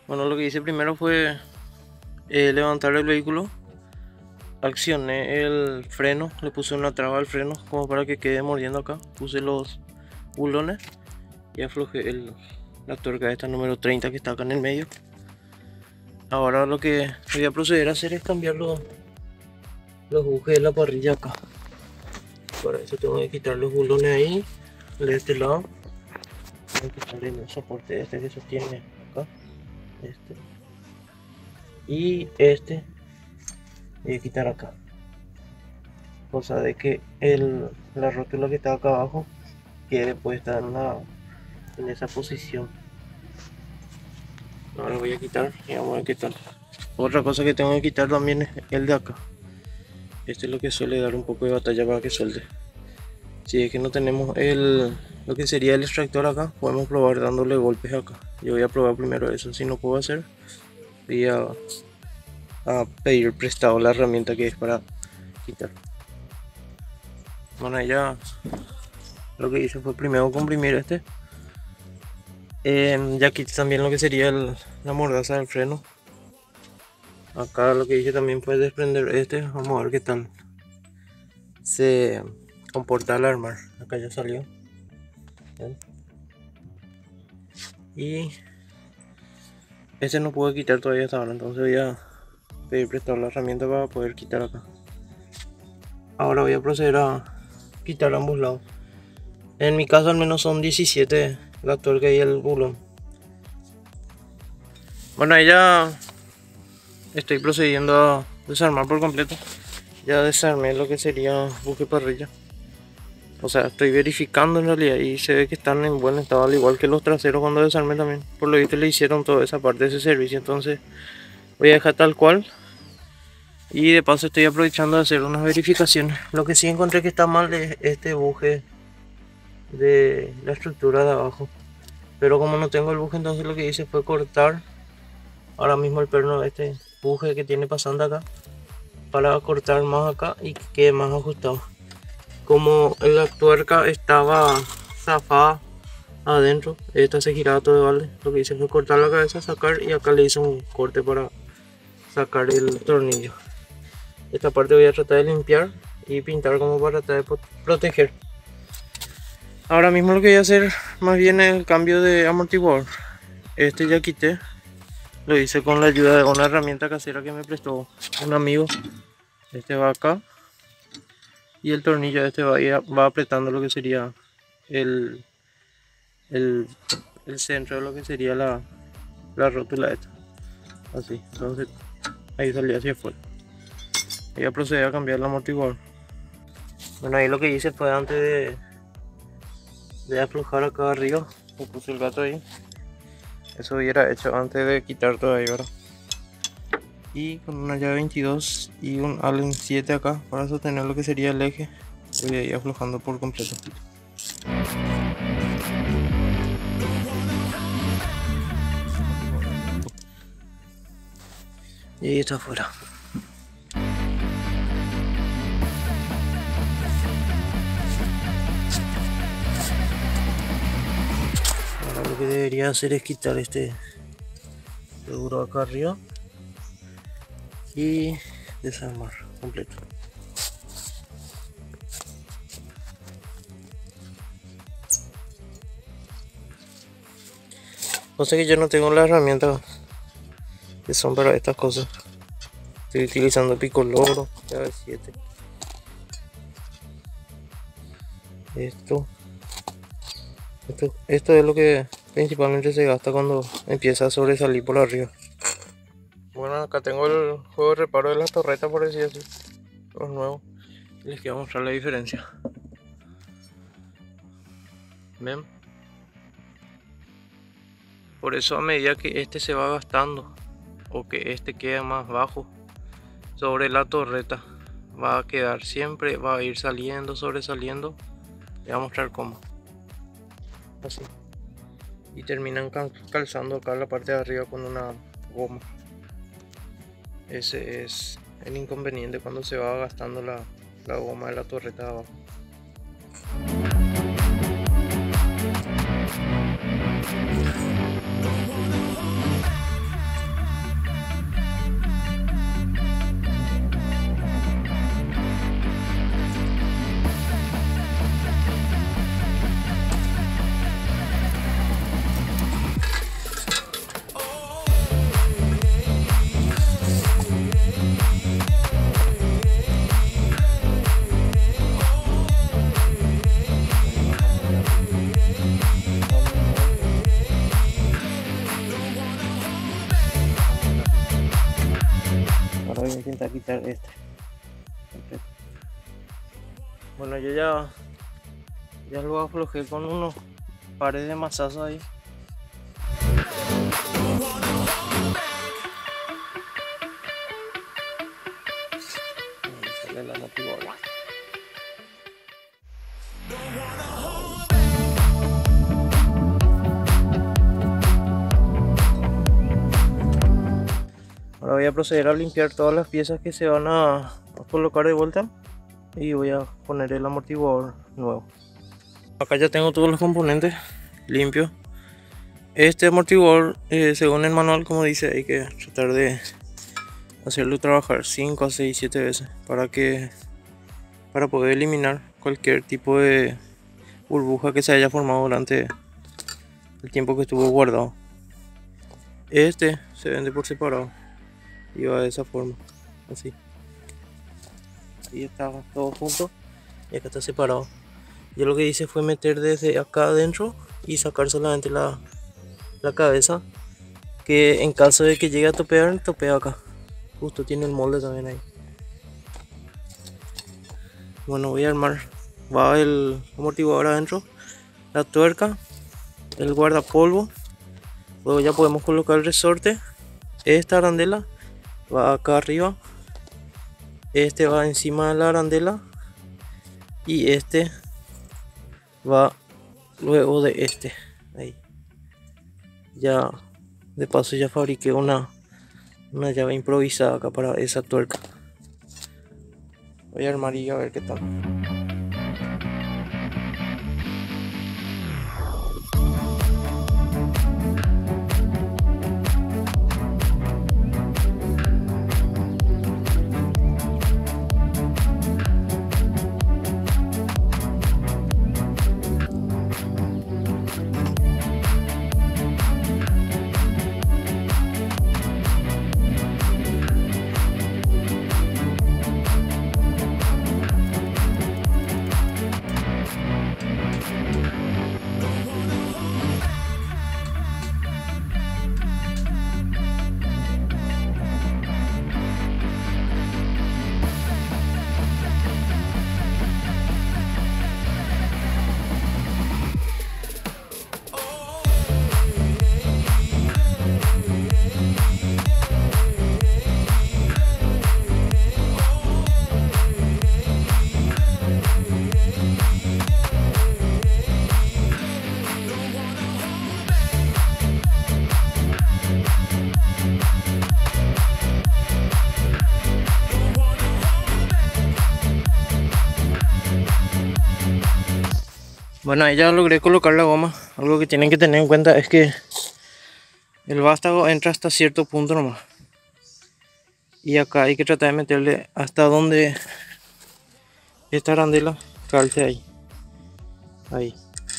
Bueno, lo que hice primero fue levantar el vehículo, accioné el freno, le puse una traba al freno como para que quede mordiendo acá, puse los bulones y aflojé la tuerca esta número 30 que está acá en el medio. Ahora lo que voy a proceder a hacer es cambiar los bujes de la parrilla acá. Para eso tengo que quitar los bulones ahí, de este lado. Voy a quitar el soporte este que sostiene acá, este y este voy a quitar acá, cosa de que la rótula que está acá abajo quede puesta en esa posición. Ahora voy a quitar y vamos a ver qué tal. Otra cosa que tengo que quitar también es el de acá. Este es lo que suele dar un poco de batalla para que suelte. Si es que no tenemos lo que sería el extractor acá, podemos probar dándole golpes acá. Yo voy a probar primero eso. Si no puedo hacer, voy a pedir prestado la herramienta que es para quitar. Bueno, ya lo que hice fue primero comprimir este. Ya quité también lo que sería la mordaza del freno. Acá lo que hice también fue desprender este. Vamos a ver qué tal se comporta al armar. Acá ya salió. ¿Ven? Y este no puedo quitar todavía hasta ahora, entonces voy a pedir prestado la herramienta para poder quitar acá. Ahora voy a proceder a quitar ambos lados. En mi caso al menos son 17 la tuerca y el bulón. Bueno, ahí ya estoy procediendo a desarmar por completo. Ya desarmé lo que sería buje parrilla. O sea, estoy verificando en realidad y se ve que están en buen estado, al igual que los traseros cuando desarmé también. Por lo visto le hicieron toda esa parte de ese servicio, entonces voy a dejar tal cual. Y de paso estoy aprovechando de hacer unas verificaciones. Lo que sí encontré que está mal es este buje de la estructura de abajo. Pero como no tengo el buje, entonces lo que hice fue cortar ahora mismo el perno de este buje que tiene pasando acá, para cortar más acá y que quede más ajustado. Como la tuerca estaba zafada adentro, esta se giraba todo de balde, lo que hice fue cortar la cabeza, sacar, y acá le hice un corte para sacar el tornillo. Esta parte voy a tratar de limpiar y pintar como para tratar de proteger. Ahora mismo lo que voy a hacer más bien es el cambio de amortiguador. Este ya quité, lo hice con la ayuda de una herramienta casera que me prestó un amigo. Este va acá y el tornillo este va apretando lo que sería el centro de lo que sería la rótula esta, así. Entonces ahí salió hacia afuera. Voy a proceder a cambiar el amortiguador. Bueno, ahí lo que hice fue antes de aflojar acá arriba, le puse el gato ahí. Eso hubiera hecho antes de quitar todo ahí, ¿verdad? Y con una llave 22 y un Allen 7 acá para sostener lo que sería el eje, voy a ir aflojando por completo. Y ahí está afuera. Ahora lo que debería hacer es quitar este seguro acá arriba y desarmar completo. No sé, que yo no tengo las herramientas que son para estas cosas. Estoy utilizando picoloro, llave 7. Esto es lo que principalmente se gasta cuando empieza a sobresalir por arriba. Bueno, acá tengo el juego de reparo de las torretas, por decir así, los nuevos. Les quiero mostrar la diferencia. ¿Ven? Por eso, a medida que este se va gastando o que este queda más bajo sobre la torreta, va a quedar siempre, va a ir saliendo, sobresaliendo. Voy a mostrar cómo. Así. Y terminan calzando acá la parte de arriba con una goma. Ese es el inconveniente cuando se va gastando la goma de la torreta de abajo. intentar quitar este. Bueno, yo ya lo aflojé con unos pares de mazazos ahí. Ahí sale la amortiguadora. Ahora voy a proceder a limpiar todas las piezas que se van a colocar de vuelta y voy a poner el amortiguador nuevo. Acá ya tengo todos los componentes limpios. Este amortiguador, según el manual, como dice, hay que tratar de hacerlo trabajar 5 a 6, 7 veces para poder eliminar cualquier tipo de burbuja que se haya formado durante el tiempo que estuvo guardado. Este se vende por separado y va de esa forma, así. Ahí está todo junto y acá está separado. Yo lo que hice fue meter desde acá adentro y sacar solamente la cabeza, que en caso de que llegue a topear, topea acá. Justo tiene el molde también ahí. Bueno, voy a armar. Va el amortiguador adentro, la tuerca, el guardapolvo. Luego ya podemos colocar el resorte. Esta arandela va acá arriba. Este va encima de la arandela. Y este va luego de este. Ahí. Ya de paso ya fabriqué una llave improvisada acá para esa tuerca. Voy a armar y a ver qué tal. Bueno, ahí ya logré colocar la goma. Algo que tienen que tener en cuenta es que el vástago entra hasta cierto punto nomás. Y acá hay que tratar de meterle hasta donde esta arandela calce ahí. Ahí.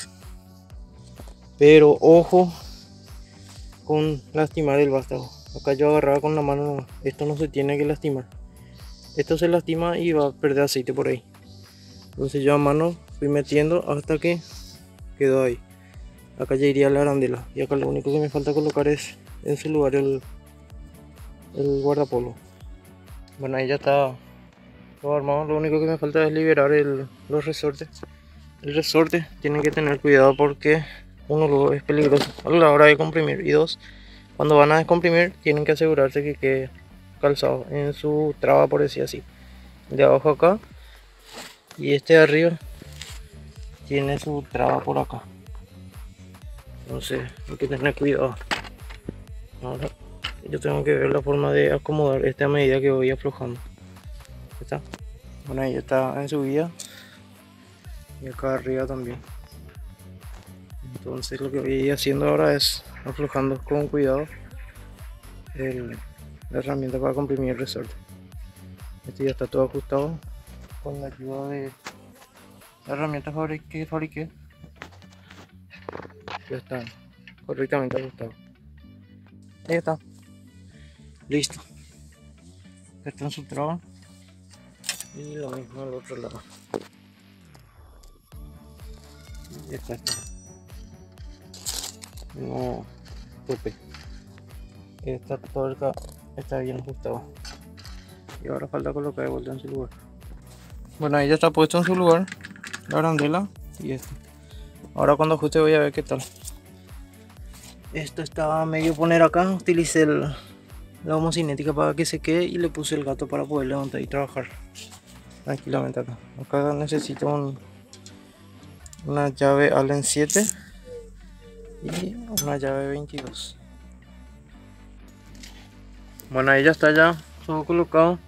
Pero ojo con lastimar el vástago. Acá yo agarraba con la mano nomás. Esto no se tiene que lastimar. Esto se lastima y va a perder aceite por ahí. Entonces yo a mano fui metiendo hasta que quedó ahí. Acá ya iría la arandela. Y acá lo único que me falta colocar es en su lugar el guardapolvo. Bueno, ahí ya está todo armado. Lo único que me falta es liberar los resortes. El resorte tienen que tener cuidado porque uno, luego es peligroso a la hora de comprimir, y dos, cuando van a descomprimir tienen que asegurarse que quede calzado en su traba, por decir así. De abajo acá y este de arriba tiene su traba por acá. Entonces hay que tener cuidado. Ahora yo tengo que ver la forma de acomodar esta a medida que voy aflojando. ¿Está? Bueno, ahí está en subida y acá arriba también. Entonces lo que voy a ir haciendo ahora es aflojando con cuidado la herramienta para comprimir el resorte. Este ya está todo ajustado con la ayuda de la herramienta que fabriqué. Ya está correctamente ajustado. Ahí está. Listo. Acá está en su traba. Y lo mismo al otro lado. Y acá está. No tope. Esta tuerca está bien ajustada. y ahora falta colocar de vuelta en su lugar. Bueno, ahí ya está puesto en su lugar la arandela y esto. Ahora cuando ajuste voy a ver qué tal. Esto estaba medio poner acá, utilicé la homocinética para que se quede y le puse el gato para poder levantar y trabajar tranquilamente acá. Acá necesito una llave Allen 7 y una llave 22. Bueno, ahí ya está ya todo colocado.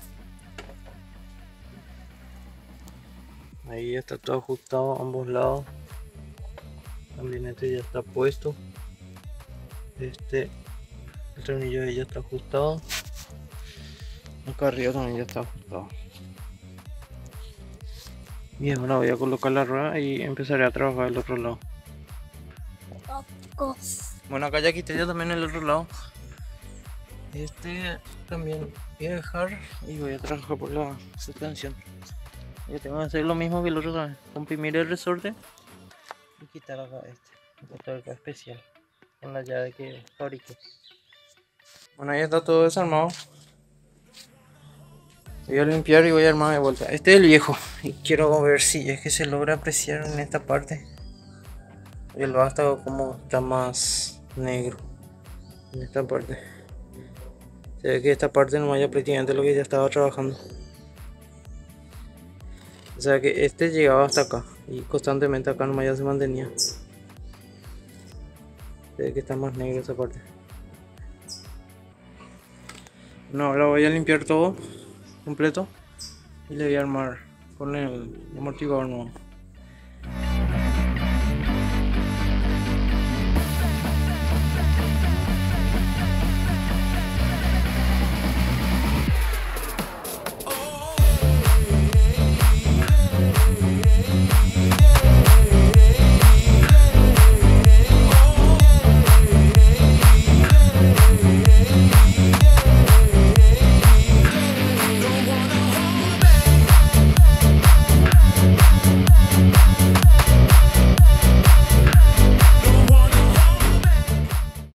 Ahí ya está todo ajustado a ambos lados. También este ya está puesto. El tornillo de ya está ajustado. Acá arriba también ya está ajustado. Bien, ahora voy a colocar la rueda y empezaré a trabajar del otro lado. Bueno, acá ya quité yo también el otro lado. También voy a dejar y voy a trabajar por la suspensión. Yo tengo que hacer lo mismo que el otro también. Comprimir el resorte y quitar acá acá especial con la llave que fabriqué. Bueno, ahí está todo desarmado. Voy a limpiar y voy a armar de vuelta. Este es el viejo y quiero ver si es que se logra apreciar en esta parte. El vástago como está más negro en esta parte. Se ve que esta parte no vaya prácticamente lo que ya estaba trabajando. O sea que este llegaba hasta acá y constantemente acá nomás ya se mantenía. Se ve que está más negro esa parte. No, ahora voy a limpiar todo completo y le voy a armar con el amortiguador nuevo.